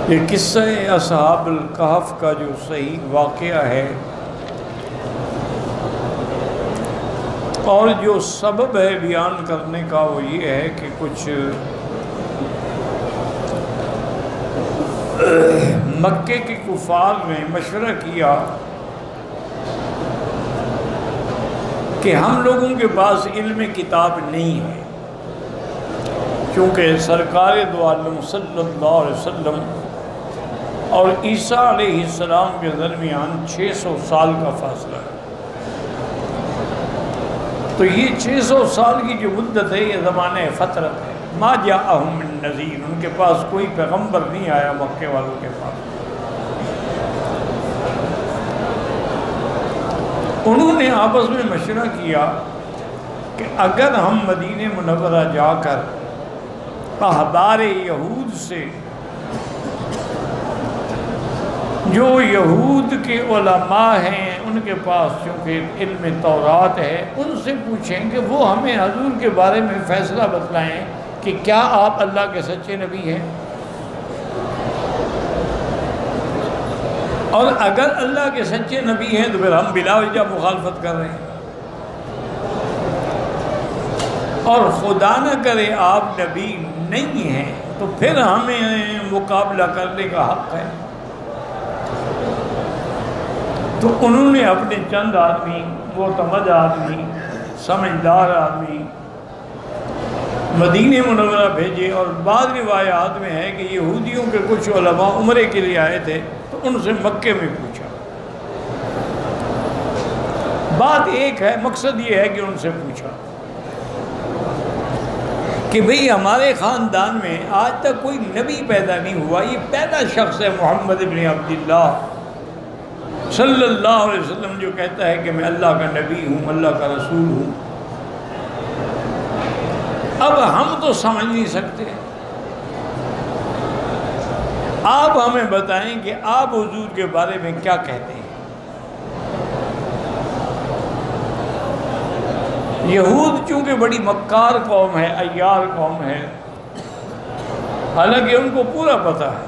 یہ قصہ اصحاب الکہف کا جو صحیح واقعہ ہے اور جو سبب ہے بیان کرنے کا وہ یہ ہے کہ کچھ مکے کے کفار نے مشورہ کیا کہ ہم لوگوں کے پاس علم کتاب نہیں ہے، کیونکہ سرکار دو عالم صلی اللہ علیہ وسلم اور عیسیٰ علیہ السلام کے درمیان 600 سال کا فاصلہ ہے۔ تو یہ 600 سال کی جو مدت ہے یہ زمانہ فترت ہے۔ ما جاءہم من نذیر، ان کے پاس کوئی پیغمبر نہیں آیا مکے والوں کے پاس۔ انہوں نے آپس میں مشورہ کیا کہ اگر ہم مدینہ منورہ جا کر احبار یہود سے، جو یہود کے علماء ہیں ان کے پاس چونکہ علم تورات ہے، ان سے پوچھیں کہ وہ ہمیں حضور کے بارے میں فیصلہ بتلائیں کہ کیا آپ اللہ کے سچے نبی ہیں، اور اگر اللہ کے سچے نبی ہیں تو پھر ہم بلا وجہ مخالفت کر رہے ہیں، اور خدا نہ کرے آپ نبی نہیں ہیں تو پھر ہمیں مقابلہ کرنے کا حق ہے۔ تو انہوں نے اپنے چند آدمی، معتمد آدمی، سمجھدار آدمی مدینہ منورہ بھیجے، اور بعض روایات میں ہے کہ یہودیوں کے کچھ علماء عمرے کے لیے آئے تھے تو ان سے مکے میں پوچھا۔ بات ایک ہے، مقصد یہ ہے کہ ان سے پوچھا کہ بھئی ہمارے خاندان میں آج تک کوئی نبی پیدا نہیں ہوا، یہ پہلا شخص ہے محمد ابن عبداللہ صلی اللہ علیہ وسلم جو کہتا ہے کہ میں اللہ کا نبی ہوں، اللہ کا رسول ہوں۔ اب ہم تو سمجھ نہیں سکتے، آپ ہمیں بتائیں کہ آپ حضور کے بارے میں کیا کہتے ہیں۔ یہود چونکہ بڑی مکار قوم ہے، عیار قوم ہے، حالانکہ ان کو پورا پتہ ہے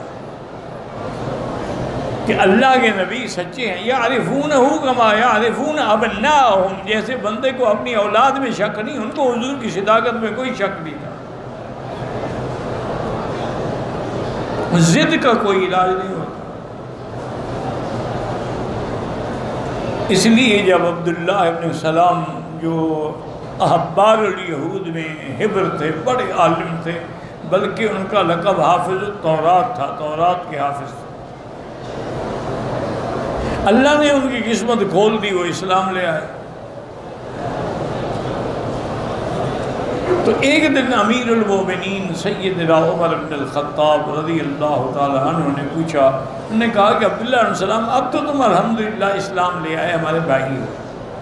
کہ اللہ کے نبی سچے ہیں۔ یعرفونہ کما یعرفون ابناءہم، جیسے بندے کو اپنی اولاد میں شک نہیں، ان کو حضور کی صداقت میں کوئی شک نہیں تھا۔ ضد کا کوئی علاج نہیں ہوتا۔ اس لیے جب عبداللہ ابن سلام جو احبار الیہود میں حبر تھے، بڑے عالم تھے، بلکہ ان کا لقب حافظ التورات تھا، تورات کے حافظ تھے، اللہ نے ان کی قسمت کھول دی، وہ اسلام لے آئے۔ تو ایک دن امیر المومنین سیدنا عمر بن الخطاب رضی اللہ تعالی عنہ نے پوچھا، انہوں نے کہا کہ عبداللہ علیہ السلام اب تو تم الحمدللہ اسلام لے آئے، ہمارے بھائی ہو،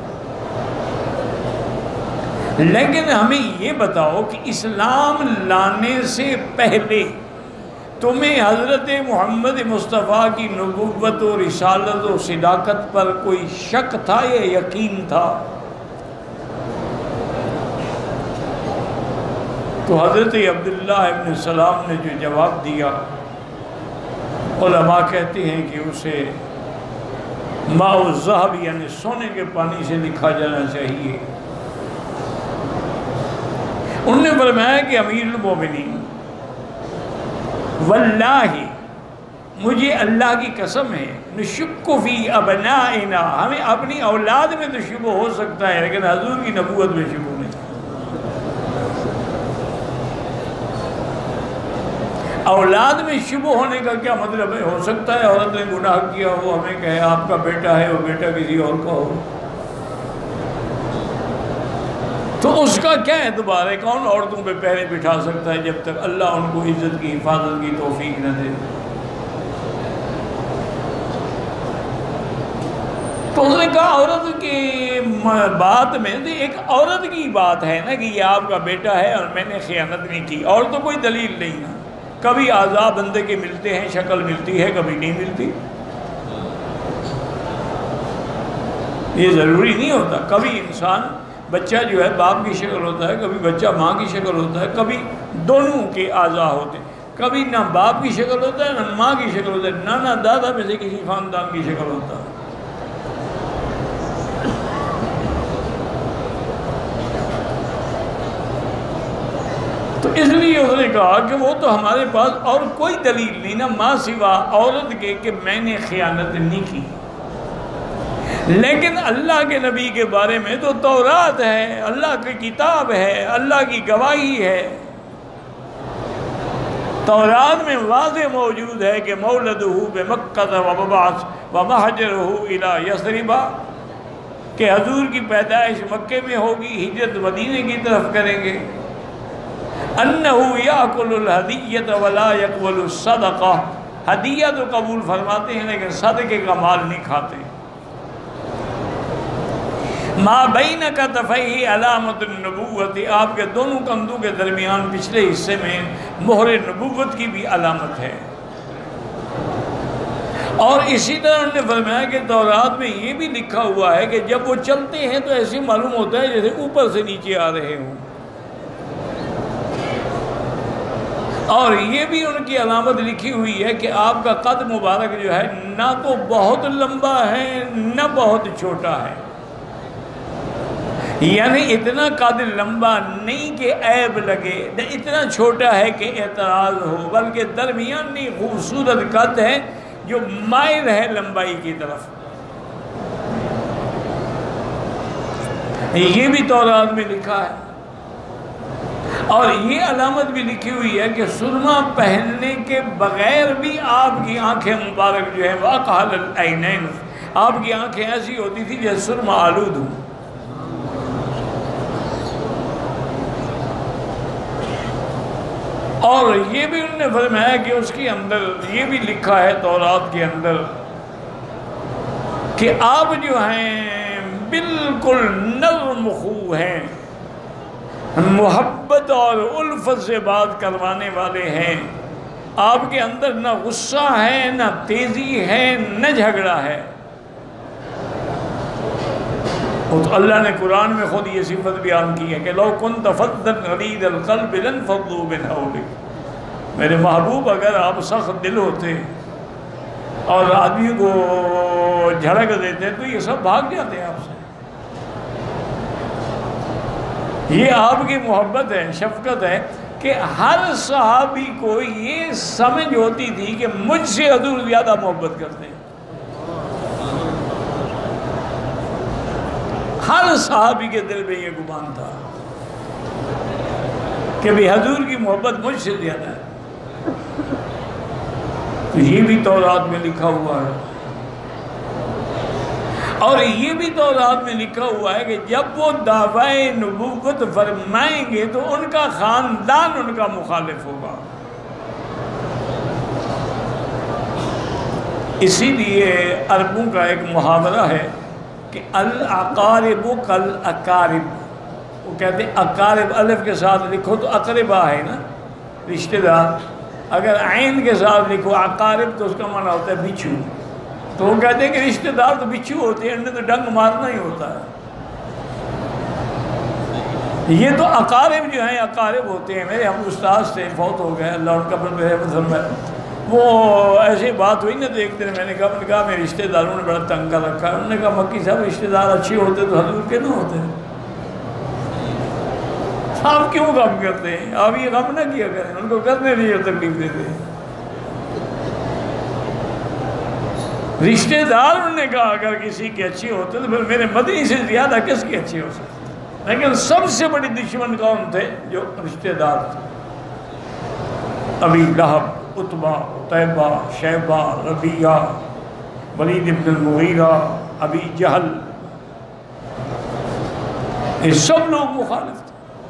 لیکن ہمیں یہ بتاؤ کہ اسلام لانے سے پہلے تمہیں حضرت محمد مصطفیٰ کی نبوت و رسالت و صداقت پر کوئی شک تھا یا یقین تھا؟ تو حضرت عبداللہ ابن سلام نے جو جواب دیا، علماء کہتے ہیں کہ اسے ماء الذہب یعنی سونے کے پانی سے لکھا جانا چاہیے۔ انہوں نے فرمایا کہ امیر المومنین، واللہ مجھے اللہ کی قسم ہے، نشک فی ابنائنا، ہمیں اپنی اولاد میں تو شبہ ہو سکتا ہے لیکن حضور کی نبوت میں شبہ نہیں۔ اولاد میں شبہ ہونے کا کیا مطلب ہے؟ ہو سکتا ہے عورت نے گناہ کیا، وہ ہمیں کہے آپ کا بیٹا ہے، وہ بیٹا کسی اور کا ہو، تو اس کا کیا اعتبار ہے؟ کون عورتوں پہ پہرے بٹھا سکتا ہے جب تک اللہ ان کو عزت کی حفاظت کی توفیق نہ دے؟ تو اس نے کہا عورت کے بات میں ایک عورت کی بات ہے نا کہ یہ آپ کا بیٹا ہے اور میں نے خیانت نہیں کی، اور تو کوئی دلیل نہیں ہے۔ کبھی اعضاء بندے کے ملتے ہیں، شکل ملتی ہے، کبھی نہیں ملتی، یہ ضروری نہیں ہوتا۔ کبھی انسان بچہ جو ہے باپ کی شکل ہوتا ہے، کبھی بچہ ماں کی شکل ہوتا ہے، کبھی دونوں کے اعضاء ہوتے ہیں۔ کبھی نہ باپ کی شکل ہوتا ہے نہ ماں کی شکل ہوتا ہے، نانا دادا میں سے کسی خاندان کی شکل ہوتا ہے۔ تو اس لیے اس نے کہا کہ وہ تو ہمارے پاس اور کوئی دلیل نہیں نا ماں سوا عورت کے کہ میں نے خیانت نہیں کی، لیکن اللہ کے نبی کے بارے میں تو تورات ہے، اللہ کی کتاب ہے، اللہ کی گواہی ہے۔ تورات میں واضح موجود ہے کہ مولدہ بمکہ ومبعث ومہجرہ الی یثرب، کہ حضور کی پیدائش مکے میں ہوگی، ہجرت مدینے کی طرف کریں گے۔ انہ یاکل الہدیۃ ولا یقبل الصدقہ، ہدیہ تو قبول فرماتے ہیں لیکن صدقے کا مال نہیں کھاتے۔ ما بین کتفیہ علامت النبوت، آپ کے دونوں کندھوں کے درمیان پچھلے حصے میں مہر نبوت کی بھی علامت ہے۔ اور اسی طرح انہوں نے فرمایا کہ تورات میں یہ بھی لکھا ہوا ہے کہ جب وہ چلتے ہیں تو ایسے معلوم ہوتا ہے جیسے اوپر سے نیچے آ رہے ہوں۔ اور یہ بھی ان کی علامت لکھی ہوئی ہے کہ آپ کا قد مبارک جو ہے نہ تو بہت لمبا ہے نہ بہت چھوٹا ہے، یعنی اتنا قد لمبا نہیں کہ عیب لگے، نہ اتنا چھوٹا ہے کہ اعتراض ہو، بلکہ درمیانی خوبصورت قد ہے جو مائل ہے لمبائی کی طرف۔ یہ بھی تورات میں لکھا ہے۔ اور یہ علامت بھی لکھی ہوئی ہے کہ سرما پہننے کے بغیر بھی آپ کی آنکھیں مبارک جو ہیں واقعال العینین، آپ کی آنکھیں ایسی ہوتی تھی جیسے سرما آلود ہوں۔ اور یہ بھی انہوں نے فرمایا کہ اس کے اندر یہ بھی لکھا ہے تورات کے اندر کہ آپ جو ہیں بالکل نرم خو ہیں، محبت اور الفت سے بات کروانے والے ہیں، آپ کے اندر نہ غصہ ہے نہ تیزی ہے نہ جھگڑا ہے۔ تو اللہ نے قرآن میں خود یہ صفت بیان کی ہے کہ لو کنت فظا غلیظ القلب لانفضوا من حولک، میرے محبوب اگر آپ سخت دل ہوتے اور آدمی کو جھڑک دیتے تو یہ سب بھاگ جاتے ہیں آپ سے۔ یہ آپ کی محبت ہے، شفقت ہے کہ ہر صحابی کو یہ سمجھ ہوتی تھی کہ مجھ سے حضور زیادہ محبت کرتے ہیں۔ ہر صحابی کے دل میں یہ گمان تھا کہ بھی حضور کی محبت مجھ سے زیادہ ہے۔ تو یہ بھی تورات میں لکھا ہوا ہے۔ اور یہ بھی تورات میں لکھا ہوا ہے کہ جب وہ دعوی نبوت فرمائیں گے تو ان کا خاندان ان کا مخالف ہوگا۔ اسی لیے عربوں کا ایک محاورہ ہے کہ الاقارب کالاقارب، وہ کہتے ہیں اقارب الف کے ساتھ لکھو تو اقربا ہے نا رشتہ دار، اگر عین کے ساتھ لکھو اقارب تو اس کا معنی ہوتا ہے بچھو۔ تو وہ کہتے ہیں کہ رشتہ دار تو بچھو ہوتے ہیں، انہیں تو ڈنگ مارنا ہی ہوتا ہے۔ یہ تو اقارب جو ہیں اقارب ہوتے ہیں۔ میرے ہم استاد سے فوت ہو گئے، اللہ ان کا پر میرے مذہب میں، وہ ایسی بات ہوئی نا تو ایک دن میں نے کہا میرے رشتہ داروں نے بڑا تنگ کر رکھا ہے۔ انہوں نے کہا مکی صاحب رشتہ دار اچھے ہوتے تو حضور کے نہ ہوتے، آپ کیوں غم کرتے ہیں؟ آپ یہ غم نہ کیا کریں، ان کو کرنے نہیں تکلیف دیتے۔ رشتہ دار انہوں نے کہا اگر کسی کے اچھے ہوتے تو پھر میرے مدنی سے زیادہ کس کے اچھے ہو سکتے؟ لیکن سب سے بڑی دشمن کون تھے؟ جو رشتہ دار تھے۔ ابی لہب، عتبہ، عتیبہ، شیبہ، ربیعہ، ولید بن المغیرہ، ابی جہل، یہ سب لوگ مخالف تھے۔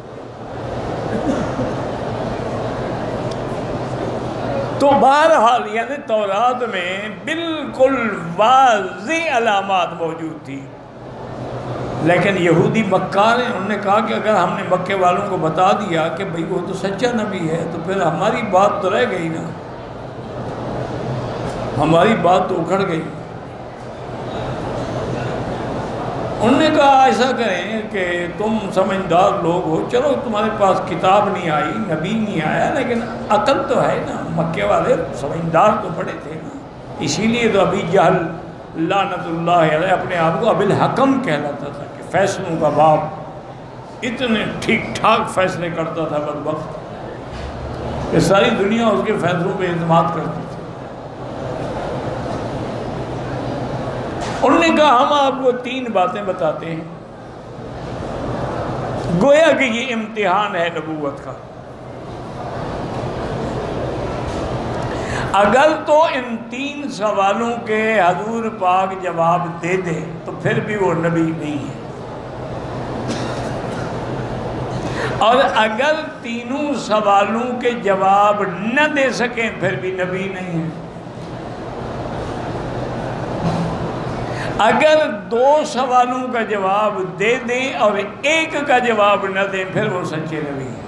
تو بہرحال یعنی تورات میں بالکل واضح علامات موجود تھی، لیکن یہودی مکار ہیں، انہوں نے کہا کہ اگر ہم نے مکے والوں کو بتا دیا کہ بھئی وہ تو سچا نبی ہے تو پھر ہماری بات تو رہ گئی نا، ہماری بات تو اکھڑ گئی۔ انہوں نے کہا ایسا کریں کہ تم سمجھدار لوگ ہو، چلو تمہارے پاس کتاب نہیں آئی، نبی نہیں آیا، لیکن عقل تو ہے نا، مکے والے سمجھدار تو بڑے تھے نا، اسی لیے تو ابی جہل لعنت اللہ علیہ اپنے آپ کو ابی الحکم کہلاتا تھا کہ فیصلوں کا باپ، اتنے ٹھیک ٹھاک فیصلے کرتا تھا بدبخت کہ ساری دنیا اس کے فیصلوں پہ اعتماد کرتی تھی۔ انہوں نے کہا ہم آپ کو 3 باتیں بتاتے ہیں، گویا کہ یہ امتحان ہے نبوت کا۔ اگر تو ان 3 سوالوں کے حضور پاک جواب دے دیں تو پھر بھی وہ نبی نہیں ہے، اور اگر تینوں سوالوں کے جواب نہ دے سکیں پھر بھی نبی نہیں ہے۔ اگر 2 سوالوں کا جواب دے دیں اور 1 کا جواب نہ دیں پھر وہ سچے نبی ہیں۔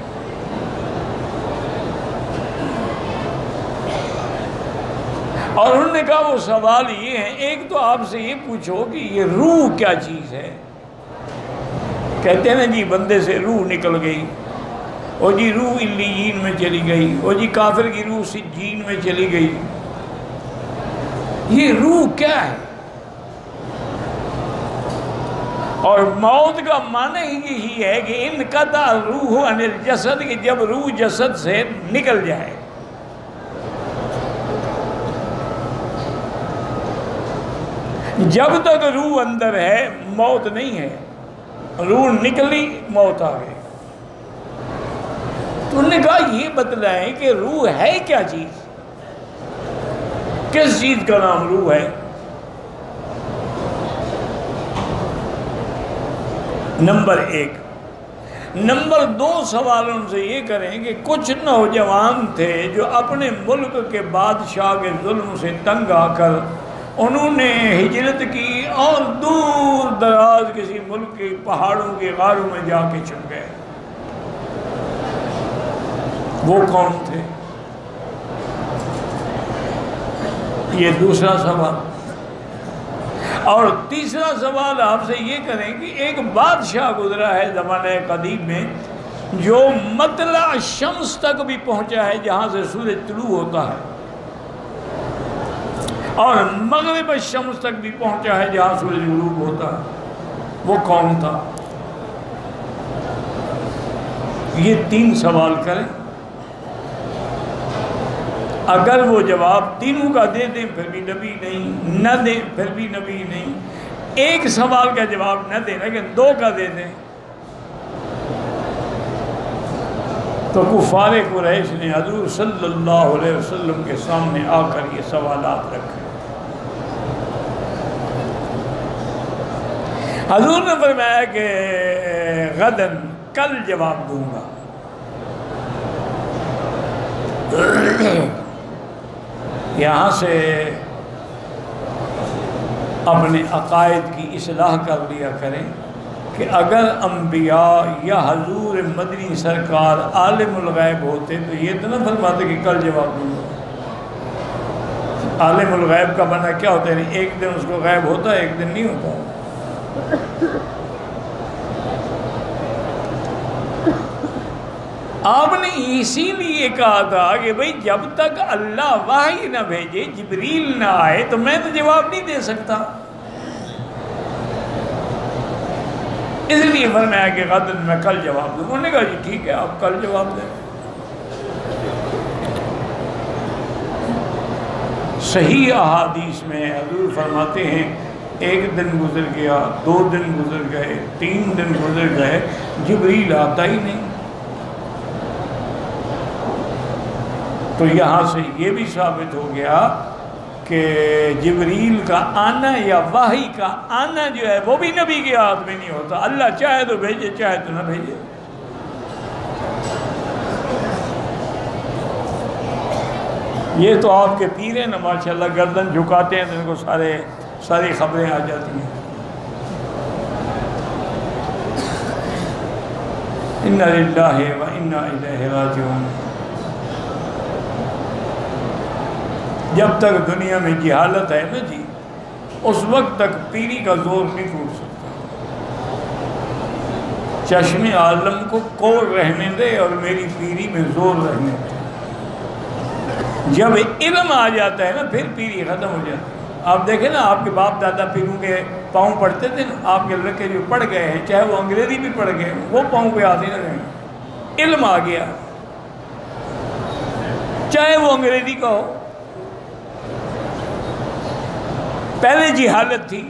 اور انہوں نے کہا وہ سوال یہ ہیں، ایک تو آپ سے یہ پوچھو کہ یہ روح کیا چیز ہے؟ کہتے ہیں نا جی بندے سے روح نکل گئی، او جی روح علیین میں چلی گئی، او جی کافر کی روح سجین میں چلی گئی۔ یہ روح کیا ہے؟ اور موت کا معنی ہی یہی ہے کہ انقطع الروح عن الجسد، کہ جب روح جسد سے نکل جائے۔ جب تک روح اندر ہے موت نہیں ہے، روح نکلی موت آ گئی۔ تو انہوں نے کہا یہ بتلائیں کہ روح ہے کیا چیز، کس چیز کا نام روح ہے؟ نمبر 1۔ نمبر 2 سوال ان سے یہ کریں کہ کچھ نوجوان تھے جو اپنے ملک کے بادشاہ کے ظلم سے تنگ آ کر انہوں نے ہجرت کی اور دور دراز کسی ملک کے پہاڑوں کے غاروں میں جا کے چھپ گئے، وہ کون تھے؟ یہ دوسرا سوال۔ اور تیسرا سوال آپ سے یہ کریں کہ ایک بادشاہ گزرا ہے زمانہ قدیم میں جو مطلع شمس تک بھی پہنچا ہے، جہاں سے سورج طلوع ہوتا ہے، اور مغرب الشمس تک بھی پہنچا ہے جہاں سورج غروب ہوتا ہے، وہ کون تھا؟ یہ 3 سوال کریں، اگر وہ جواب تینوں کا دے دیں پھر بھی نبی نہیں، نہ دیں پھر بھی نبی نہیں، 1 سوال کا جواب نہ دیں لیکن 2 کا دے دیں تو کفار قریش نے حضور صلی اللہ علیہ وسلم کے سامنے آ کر یہ سوالات رکھے۔ حضور نے فرمایا کہ غداً، کل جواب دوں گا۔ یہاں سے اپنے عقائد کی اصلاح کر لیا کریں کہ اگر انبیاء یا حضور مدنی سرکار عالم الغیب ہوتے تو یہ تو نہ فرماتے کہ کل جواب دوں گا۔ عالم الغیب کا معنی کیا ہوتا ہے؟ ایک دن اس کو غیب ہوتا ہے، ایک دن نہیں ہوتا۔ آپ نے اسی لیے کہا تھا کہ بھئی جب تک اللہ وحی نہ بھیجے، جبریل نہ آئے تو میں تو جواب نہیں دے سکتا۔ اس لیے فرمایا کہ غداً، میں کل جواب دوں۔ انہوں نے کہا جی ٹھیک ہے آپ کل جواب دیں۔ صحیح احادیث میں حضور فرماتے ہیں 1 دن گزر گیا، 2 دن گزر گئے، 3 دن گزر گئے، جبریل آتا ہی نہیں۔ تو یہاں سے یہ بھی ثابت ہو گیا کہ جبریل کا آنا یا وحی کا آنا جو ہے وہ بھی نبی کے ہاتھ میں نہیں ہوتا، اللہ چاہے تو بھیجے چاہے تو نہ بھیجے۔ یہ تو آپ کے پیر ہیں نا ماشاءاللہ، گردن جھکاتے ہیں تو ان کو ساری خبریں آ جاتی ہیں۔ انا للہ و انا الیہ راجعون۔ جب تک دنیا میں جہالت ہے نا جی، اس وقت تک پیری کا زور نہیں ٹوٹ سکتا۔ چشم عالم کو کور رہنے دے اور میری پیری میں زور رہنے دے. جب علم آ جاتا ہے نا پھر پیری ختم ہو جاتی ہے. آپ دیکھیں نا آپ کے باپ دادا پیروں کے پاؤں پڑتے تھے نا, آپ کے لڑکے جو پڑھ گئے ہیں چاہے وہ انگریزی بھی پڑھ گئے وہ پاؤں پہ آتے نہ رہیں. علم آ گیا چاہے وہ انگریزی کا ہو. پہلے جہالت تھی.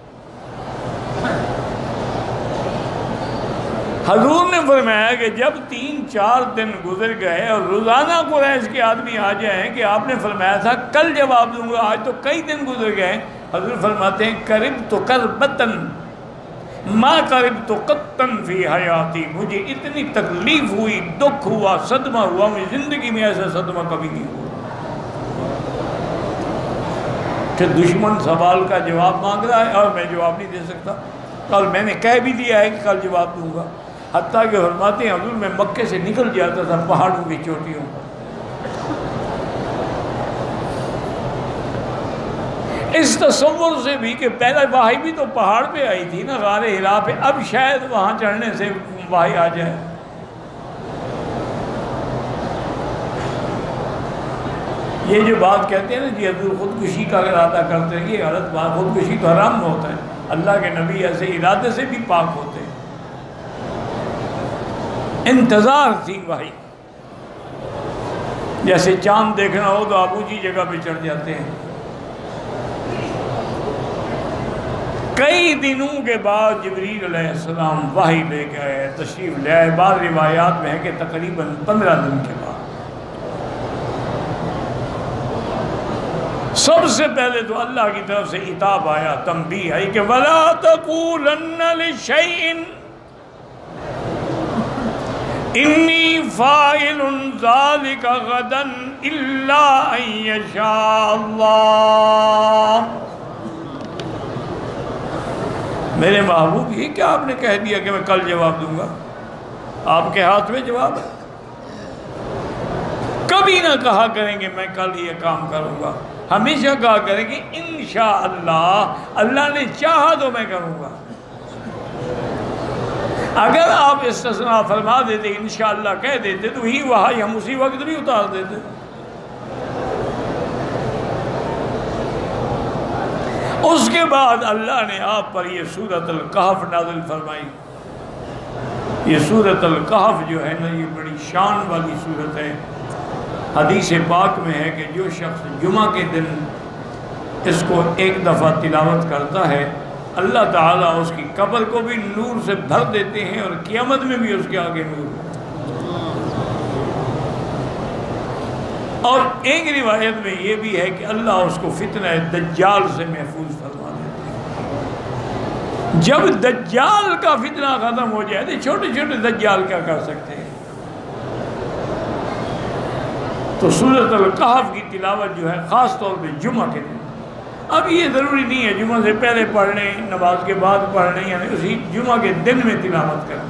حضور نے فرمایا کہ جب 3-4 دن گزر گئے اور روزانہ قریش کے آدمی آ جائیں کہ آپ نے فرمایا تھا کل جواب دوں گا, آج تو کئی دن گزر گئے. حضور فرماتے ہیں قریب تو کربتن ما قریب تو قطن فی حیاتی, مجھے اتنی تکلیف ہوئی, دکھ ہوا, صدمہ ہوا, مجھے زندگی میں ایسا صدمہ کبھی نہیں ہوا کہ دشمن سوال کا جواب مانگ رہا ہے اور میں جواب نہیں دے سکتا. کل میں نے کہہ بھی دیا ہے کہ کل جواب دوں گا. حتیٰ کہ فرماتے ہیں حضور میں مکے سے نکل جاتا تھا پہاڑوں کی چوٹیوں پر, اس تصور سے بھی کہ پہلا وحی بھی تو پہاڑ پہ آئی تھی نا, غار حرا پہ, اب شاید وہاں چڑھنے سے وحی آ جائے. یہ جو بات کہتے ہیں نا جی حضور خودکشی کا ارادہ کرتے ہیں, یہ غلط بات. خودکشی تو حرام ہوتا ہے. اللہ کے نبی ایسے ارادے سے بھی پاک ہوتے ہیں. انتظار تھی وحی. جیسے چاند دیکھنا ہو تو آپ اونچی جگہ پہ چڑھ جاتے ہیں. کئی دنوں کے بعد جبریل علیہ السلام وحی لے کے آئے, تشریف لے آئے. بعض روایات میں ہے کہ تقریباً 15 دن کے بعد. سب سے پہلے تو اللہ کی طرف سے عتاب آیا, تنبیہ آئی کہ وَلَا تَقُولَنَّ لِشَيْءٍ إِنِّي فَاعِلٌ ذَلِكَ غَدًا إِلَّا أَن يَشَاءَ اللَّهُ. میرے محبوب یہ کیا آپ نے کہہ دیا کہ میں کل جواب دوں گا؟ آپ کے ہاتھ میں جواب ہے. کبھی نہ کہا کریں گے میں کل یہ کام کروں گا, ہمیشہ کہا کریں کہ انشاءاللہ, اللہ نے چاہا تو میں کروں گا. اگر آپ استثناء فرما دیتے انشاءاللہ کہہ دیتے تو ہی وحی ہم اسی وقت بھی اتار دیتے. اس کے بعد اللہ نے آپ پر یہ سورۃ الکہف نازل فرمائی. یہ سورۃ الکہف جو ہے نا یہ بڑی شان والی سورت ہے. حدیث پاک میں ہے کہ جو شخص جمعہ کے دن اس کو ایک دفعہ تلاوت کرتا ہے اللہ تعالیٰ اس کی قبر کو بھی نور سے بھر دیتے ہیں اور قیامت میں بھی اس کے آگے نور. اور ایک روایت میں یہ بھی ہے کہ اللہ اس کو فتنہ دجال سے محفوظ فرما دیتے ہیں. جب دجال کا فتنہ ختم ہو جائے تو چھوٹے چھوٹے دجال کیا کر سکتے ہیں. تو سورۃ الکہف کی تلاوت جو ہے خاص طور پہ جمعہ کے دن. اب یہ ضروری نہیں ہے جمعہ سے پہلے پڑھ لیں, نماز کے بعد پڑھ لیں, یعنی اسی جمعہ کے دن میں تلاوت کریں.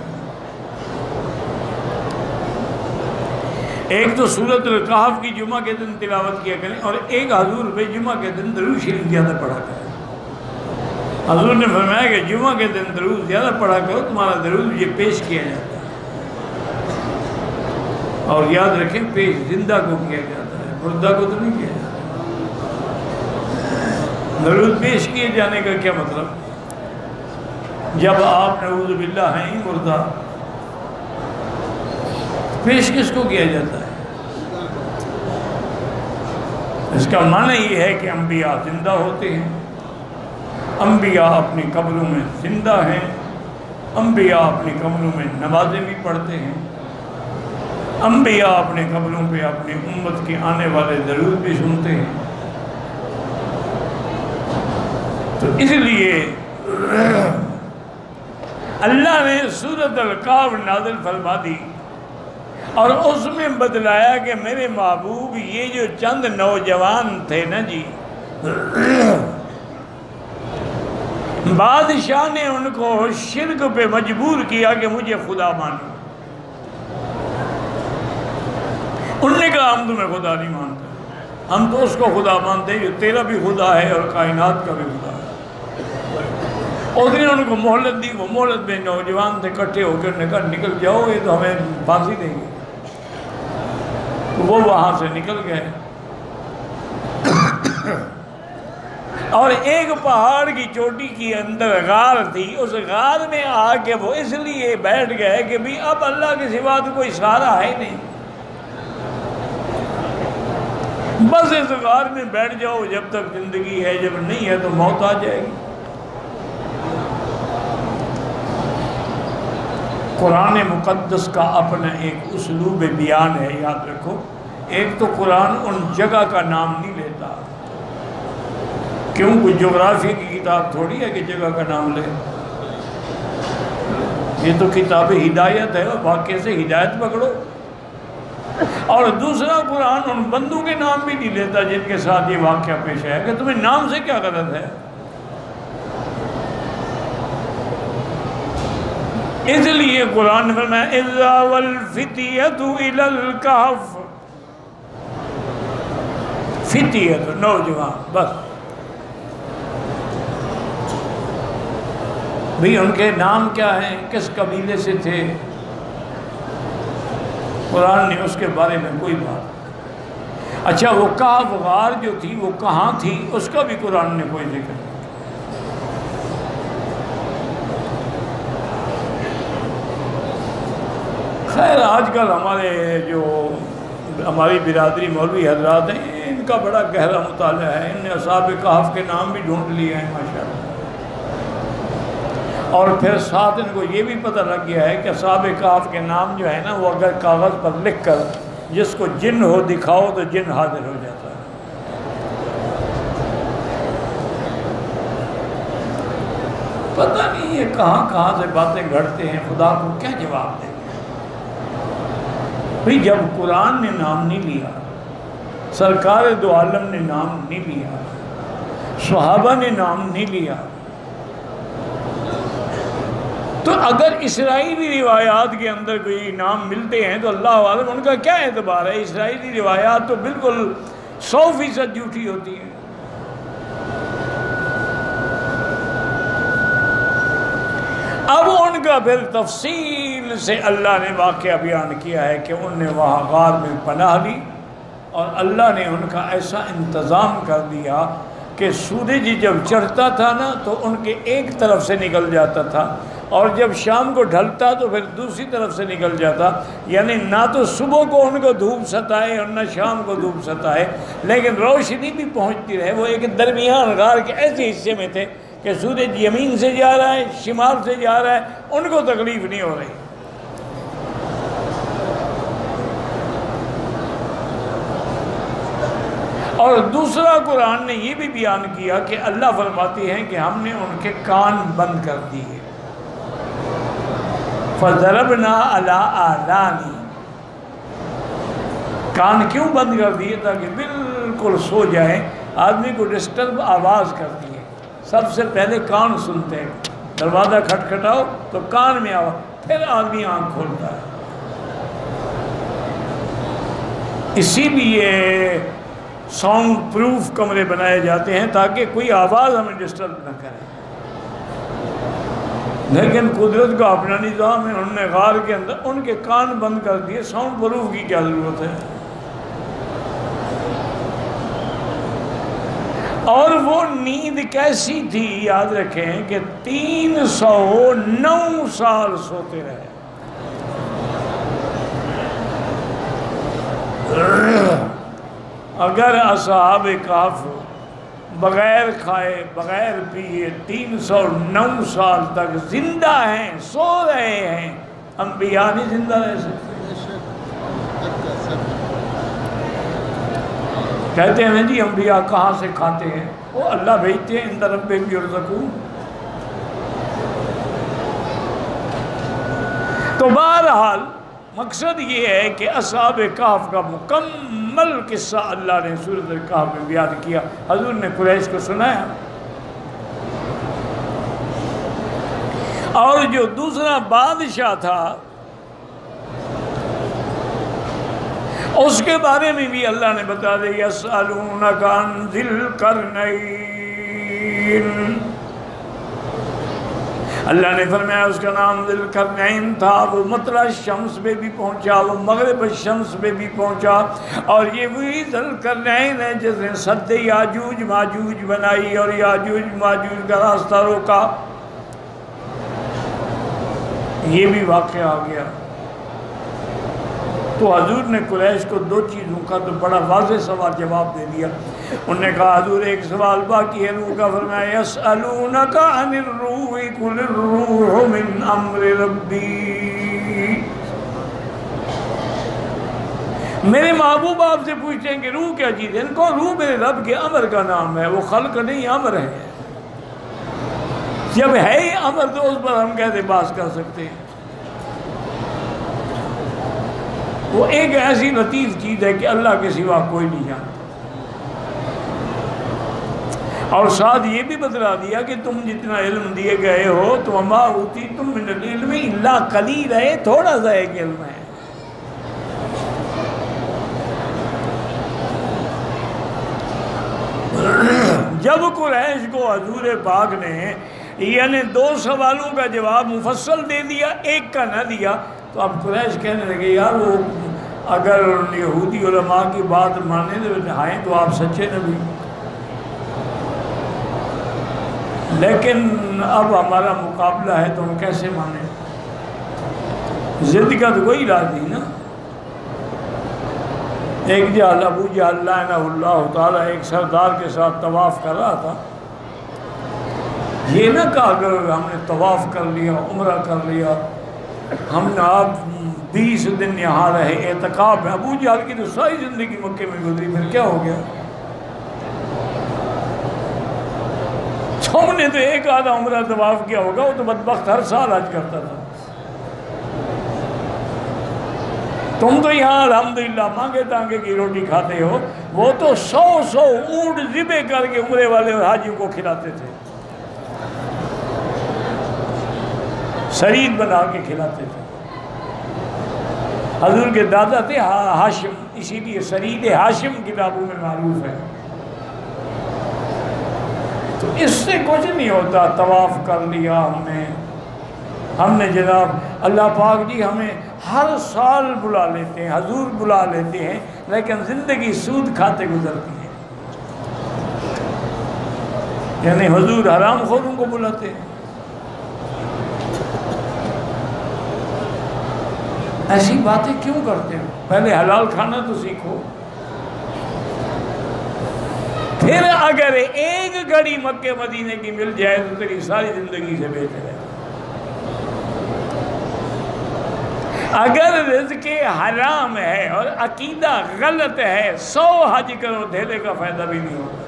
ایک تو سورۃ الکہف کی جمعہ کے دن تلاوت کیا کریں, اور ایک حضور پہ جمعہ کے دن درود شریف زیادہ پڑھا کریں. حضور نے فرمایا کہ جمعہ کے دن درود زیادہ پڑھا کرو, تمہارا درود یہ پیش کیا جاتا ہے. اور یاد رکھیں پیش زندہ کو کیا جاتا ہے, مردہ کو تو نہیں کیا جاتا. درود پیش کیے جانے کا کیا مطلب؟ جب آپ نعوذ باللہ ہیں مردہ, پیش کس کو کیا جاتا ہے؟ اس کا معنی یہ ہے کہ انبیاء زندہ ہوتے ہیں, انبیاء اپنی قبروں میں زندہ ہیں, انبیاء اپنی قبروں میں نمازیں بھی پڑھتے ہیں, انبیاء اپنے قبروں پہ اپنی امت کے آنے والے درود بھی سنتے ہیں. تو اس لیے اللہ نے سورۃ الکہف نازل فرما دی اور اس میں بتلایا کہ میرے محبوب یہ جو چند نوجوان تھے نا جی, بادشاہ نے ان کو شرک پہ مجبور کیا کہ مجھے خدا مانو. انہوں نے کہا ہم تمہیں خدا نہیں مانتے, ہم تو اس کو خدا مانتے ہیں جو تیرا بھی خدا ہے اور کائنات کا بھی خدا ہے. اس نے ان کو مہلت دی، وہ مہلت میں نوجوان تھے کٹھے ہو کے انہوں نے کہا نکل جاؤ، یہ تو ہمیں پھانسی دیں گے۔ تو وہ وہاں سے نکل گئے، اور ایک پہاڑ کی چوٹی کے اندر غار تھی، اس غار میں آ کے وہ اس لیے بیٹھ گئے کہ بھی اب اللہ کے سوا تو کوئی سہارا ہے نہیں، بس اس غار میں بیٹھ جاؤ جب تک زندگی ہے، جب نہیں ہے تو موت آ جائے گی۔ قرآن مقدس کا اپنا ایک اسلوب بیان ہے، یاد رکھو۔ ایک تو قرآن ان جگہ کا نام نہیں لیتا، کیوں؟ کوئی جغرافی کی کتاب تھوڑی ہے کہ جگہ کا نام لے، یہ تو کتاب ہدایت ہے، اور واقعے سے ہدایت پکڑو۔ اور دوسرا قرآن ان بندوں کے نام بھی نہیں لیتا جن کے ساتھ یہ واقعہ پیش ہے، کہ تمہیں نام سے کیا غلط ہے۔ اس لیے قرآن میں فرمایا اِذَا وَالْفِتِيَةُ إِلَى الْكَهْفِ، فتیت نوجوان، بس بھی ان کے نام کیا ہیں، کس قبیلے سے تھے، قرآن نے اس کے بارے میں کوئی بات۔ اچھا وہ کہف غار جو تھی وہ کہاں تھی، اس کا بھی قرآن نے کوئی ذکر نہیں۔ خیر آج کل ہماری برادری مولوی حضرات ہیں، ان کا بڑا گہرا مطالعہ ہے، ان نے اصحاب کہف کے نام بھی ڈھونڈ لیے ہیں ماشاءاللہ، اور پھر ساتھ ان کو یہ بھی پتہ لگ گیا ہے کہ اصحاب کہف کے نام جو ہے نا، وہ اگر کاغذ پر لکھ کر جس کو جن ہو دکھاؤ تو جن حاضر ہو جاتا ہے۔ پتہ نہیں یہ کہاں سے باتیں گھڑتے ہیں، خدا کو کیا جواب دیں۔ بھئی جب قرآن نے نام نہیں لیا، سرکار دو عالم نے نام نہیں لیا، صحابہ نے نام نہیں لیا، تو اگر اسرائیلی روایات کے اندر کوئی نام ملتے ہیں تو اللہ عالم ان کا کیا اعتبار ہے؟ اسرائیلی روایات تو بالکل 100% جھوٹی ہوتی ہیں۔ اب ان کا پھر تفصیل سے اللہ نے واقعہ بیان کیا ہے کہ انہوں نے وہاں غار میں پناہ لی، اور اللہ نے ان کا ایسا انتظام کر دیا کہ سورج جب چڑھتا تھا نا تو ان کے ایک طرف سے نکل جاتا تھا، اور جب شام کو ڈھلتا تو پھر دوسری طرف سے نکل جاتا، یعنی نہ تو صبح کو ان کو دھوپ ستائے اور نہ شام کو دھوپ ستائے، لیکن روشنی بھی پہنچتی رہے۔ وہ ایک درمیان غار کے ایسے حصے میں تھے کہ سورج یمین سے جا رہا ہے، شمال سے جا رہا ہے، ان کو تکلیف نہیں ہو رہی۔ اور دوسرا قرآن نے یہ بھی بیان کیا کہ اللہ فرماتی ہیں کہ ہم نے ان کے کان بند کر دیے، فَضَرَبْنَا عَلَىٰ آذَانِهِمْ، کان کیوں بند کر دیے؟ تاکہ بالکل سو جائیں، آدمی کو ڈسٹرب آواز کرتی ہے، سب سے پہلے کان سنتے ہیں، دروازہ کھٹکھٹاؤ تو کان میں آواز، پھر آدمی آنکھ کھولتا ہے۔ اسی لیے ساؤنڈ پروف کمرے بنائے جاتے ہیں تاکہ کوئی آواز ہمیں ڈسٹرب نہ کرے، لیکن قدرت کا اپنا نظام ہے، انہوں نے غار کے اندر ان کے کان بند کر دیے، ساؤنڈ پروف کی کیا ضرورت ہے؟ اور وہ نیند کیسی تھی یاد رکھیں کہ 309 سال سوتے رہے۔ اگر اصحاب کہف بغیر کھائے بغیر پیے 309 سال تک زندہ ہیں، سو رہے ہیں، انبیاء نہیں زندہ رہ سکتے؟ کہتے ہیں جی انبیاء کہاں سے کھاتے ہیں؟ وہ اللہ بھیجتے ہیں، عند ربہم یرزقون۔ تو بہرحال مقصد یہ ہے کہ اصحاب کہف کا مکمل قصہ اللہ نے سورۃ الکہف میں بیان کیا، حضور نے قریش کو سنایا۔ اور جو دوسرا بادشاہ تھا اس کے بارے میں بھی اللہ نے بتا دیا، یسألونک عن ذی القرنین، اللہ نے فرمایا اس کا نام ذوالقرنین تھا، وہ مطلع شمس پہ بھی پہنچا، وہ مغرب الشمس پہ بھی پہنچا، اور یہ وہی ذوالقرنین ہے جس نے سد یاجوج ماجوج بنائی اور یاجوج ماجوج کا راستہ روکا۔ یہ بھی واقعہ آ گیا۔ تو حضور نے قریش کو دو چیزوں کا تو بڑا واضح سوال جواب دے دیا۔ انہوں نے کہا حضور ایک سوال باقی ہے روح کا، فرمایا یسألونک عن الروح قل الروح من امر ربی۔ میرے محبوب آپ سے پوچھتے ہیں کہ روح کیا چیز ہے، ان کو روح میرے رب کے امر کا نام ہے، وہ خلق نہیں امر ہے۔ جب ہے ہی امر تو اس پر ہم کیسے بات کر سکتے ہیں؟ وہ ایک ایسی لطیف چیز ہے کہ اللہ کے سوا کوئی نہیں جانتا، اور ساتھ یہ بھی بتلا دیا کہ تم جتنا علم دیے گئے ہو تو وما اوتیتم من العلم الا قلیل ہے، تھوڑا سا ایک علم ہے۔ جب قریش کو حضور پاک نے یعنی دو سوالوں کا جواب مفصل دے دیا، ایک کا نہ دیا، تو اب قریش کہنے لگے یار وہ اگر یہودی علماء کی بات مانے تو آپ سچے نبی، لیکن اب ہمارا مقابلہ ہے تو ہم کیسے مانیں؟ ضد کا تو کوئی علاج نہیں نا۔ ایک جہل ابو جہل لعنہ اللہ تعالیٰ ایک سردار کے ساتھ طواف کر رہا تھا، یہ نہ کہا اگر ہم نے طواف کر لیا، عمرہ کر لیا، ہم نے آپ 20 دن یہاں رہے، اعتکاف ہے۔ ابو جہل کی تو ساری زندگی مکے میں گزری، پھر کیا ہو گیا؟ ہم نے تو ایک آدھا عمرہ طواف کیا ہوگا، وہ تو بدبخت ہر سال حج کرتا تھا۔ تم تو یہاں الحمدللہ مانگے تانگے کی روٹی کھاتے ہو، وہ تو 100 اونٹ ذبح کر کے عمرے والے اور حاجیوں کو کھلاتے تھے، سرید بنا کے کھلاتے تھے۔ حضور کے دادا تھے ہاشم، اسی لیے سرید ہاشم کتابوں میں معروف ہے۔ تو اس سے کچھ نہیں ہوتا، طواف کر لیا ہم نے جناب اللہ پاک جی ہمیں ہر سال بلا لیتے ہیں، حضور بلا لیتے ہیں، لیکن زندگی سود کھاتے گزرتی ہے۔ یعنی حضور حرام خوروں کو بلاتے ہیں۔ ایسی باتیں کیوں کرتے ہو؟ پہلے حلال کھانا تو سیکھو، پھر اگر ایک گھڑی مکے مدینے کی مل جائے تو تیری ساری زندگی سے بہتر ہے۔ اگر رزق حرام ہے اور عقیدہ غلط ہے، 100 حج کرو دھیلے کا فائدہ بھی نہیں ہوگا۔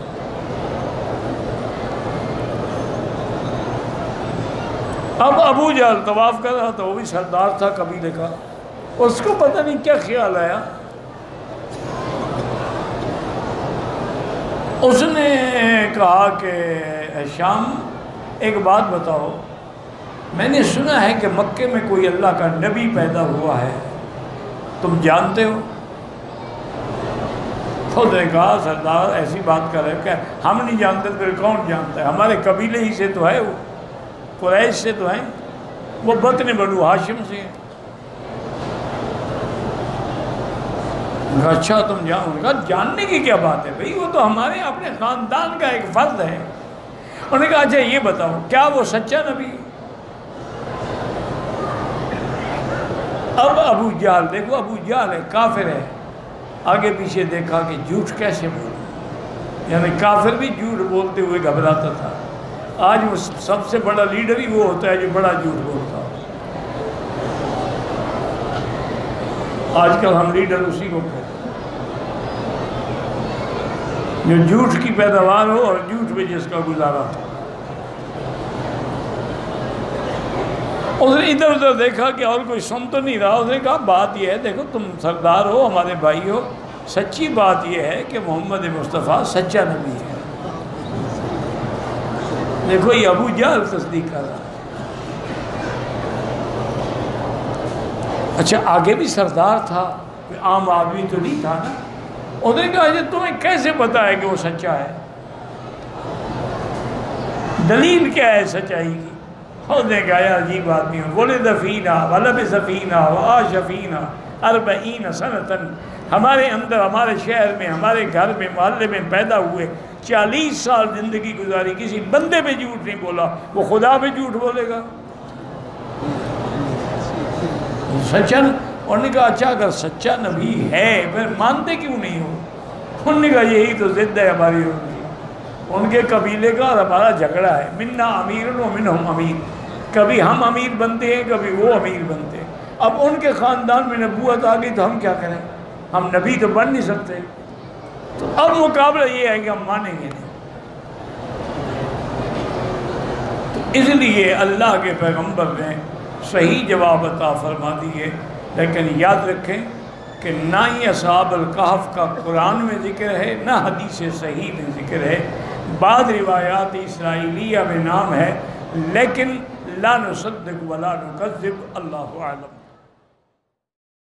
اب ابو جہل طواف کر رہا تھا، وہ بھی سردار تھا قبیلے کا، اس کو پتہ نہیں کیا خیال آیا، اس نے کہا کہ شام ایک بات بتاؤ، میں نے سنا ہے کہ مکے میں کوئی اللہ کا نبی پیدا ہوا ہے، تم جانتے ہو؟ خود نے کہا سردار ایسی بات کر رہے کہ ہم نہیں جانتے، پھر کون جانتا ہے؟ ہمارے قبیلے ہی سے تو ہے، وہ قریش سے تو ہیں، وہ بطن بنو ہاشم سے ہیں۔ اچھا تم جانو گا، جاننے کی کیا بات ہے بھئی، وہ تو ہمارے اپنے خاندان کا ایک فرد ہے۔ انہوں نے کہا اچھا یہ بتاؤ کیا وہ سچا نبی؟ اب ابو جہل دیکھو، ابو جہل ہے، کافر ہے، آگے پیچھے دیکھا کہ جھوٹ کیسے بولے، یعنی کافر بھی جھوٹ بولتے ہوئے گھبراتا تھا۔ آج وہ سب سے بڑا لیڈر ہی وہ ہوتا ہے جو بڑا جھوٹ بولتا ہے۔ آج کل ہم لیڈر اسی کو کہتے ہیں جو جھوٹ کی پیداوار ہو اور جھوٹ میں جس کا گزارا ہو۔ اس نے ادھر ادھر دیکھا کہ اور کوئی سن تو نہیں رہا، اس نے کہا بات یہ ہے دیکھو تم سردار ہو، ہمارے بھائی ہو، سچی بات یہ ہے کہ محمد مصطفیٰ سچا نبی ہے۔ دیکھو یہ ابو جہل تصدیق کر رہا ہے۔ اچھا آگے بھی سردار تھا، کوئی عام آدمی تو نہیں تھا نا۔ انہوں نے کہا کہ تمہیں کیسے پتا ہے کہ وہ سچا ہے؟ دلیل کیا ہے سچائی کی؟ اس نے کہا یار عجیب آدمی ہوں، ولد فینا ولبث فینا وعاش فینا 40 سنۃ، ہمارے اندر، ہمارے شہر میں، ہمارے گھر میں، محلے میں پیدا ہوئے، 40 سال زندگی گزاری، کسی بندے پہ جھوٹ نہیں بولا، وہ خدا پہ جھوٹ بولے گا؟ سچا؟ انہوں نے کہا اچھا اگر سچا نبی ہے پھر مانتے کیوں نہیں ہو؟ انہوں نے کہا یہی تو ضد ہے ہماری ان کے قبیلے کا اور ہمارا جھگڑا ہے، منا امیر و منہم امیر، کبھی ہم امیر بنتے ہیں کبھی وہ امیر بنتے ہیں، اب ان کے خاندان میں نبوت آ گئی تو ہم کیا کریں؟ ہم نبی تو بن نہیں سکتے، تو اب مقابلہ یہ ہے کہ ہم مانیں گے نہیں۔ تو اس لیے اللہ کے پیغمبر نے صحیح جواب عطا فرما دیے، لیکن یاد رکھیں کہ نہ ہی اصحاب الکہف کا قرآن میں ذکر ہے نہ حدیث صحیح میں ذکر ہے، بعض روایات اسرائیلیہ میں نام ہے، لیکن لا نصدق ولا نکذب، اللہ اعلم۔